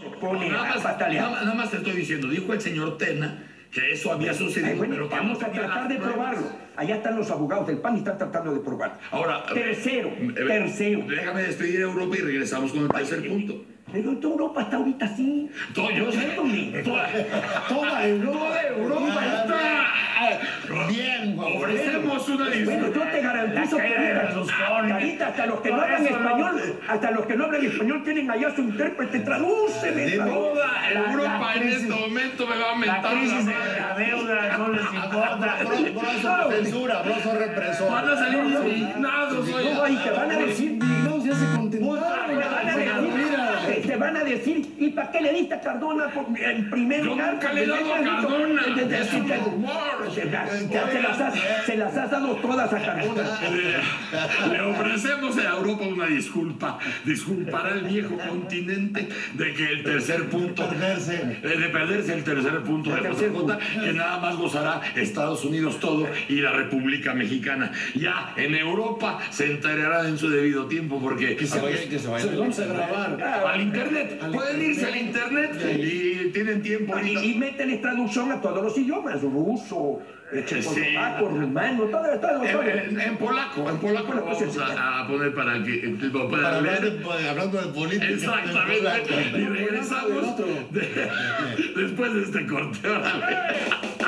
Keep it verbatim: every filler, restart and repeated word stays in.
pone nada, a más, patalear. nada, nada más te estoy diciendo, dijo el señor Tena que eso había sucedido. Ay, bueno, pero que vamos no a tenía tratar las de pruebas. probarlo. Allá están los abogados del P A N y están tratando de probarlo. Ahora, Tercero, eh, eh, tercero. Déjame despedir a Europa y regresamos con el tercer punto. Pero toda Europa está ahorita así. Todo, yo sé, ¿Dónde? toda, toda Europa, toda Europa está bien. Ofrecemos una Bueno, disculpa. yo te garantizo que Carita, hasta los que no hablan español, hasta los que no hablan español tienen allá su intérprete, tradúceme. Toda Europa la en crisis- este momento me va a La mentar crisis de madre. la deuda no les importa. Broso censura, broso represor. Van a salir indignados hoy. No, y te van a decir, No, ya se te contentaron. van a decir, te van a decir, ¿y para qué le diste a Cardona por, en primer Yo lugar? nunca le he dado a Cardona. Es un rumor. Ya se las has, se las has dado todas a Cardona. Le ofrecemos a Europa una disculpa. Disculpará el viejo continente de que el tercer punto, Perderse. eh, de perderse el tercer punto de El tercer J J, que nada más gozará Estados Unidos todo y la República Mexicana. Ya en Europa se enterará en su debido tiempo porque Que se vayan, que se vayan. Vamos a grabar. al internet, pueden irse al internet y tienen tiempo. Y, y mételes traducción a todos los idiomas, ruso, eh, checoslovaco, rumano, todo, todo, todo. En, en- en polaco, en polaco lo vamos a, a poner para que eh, lo Para puedan hablar leer. de, hablando de política. Exactamente. Y regresamos de- después de este corte. Órale.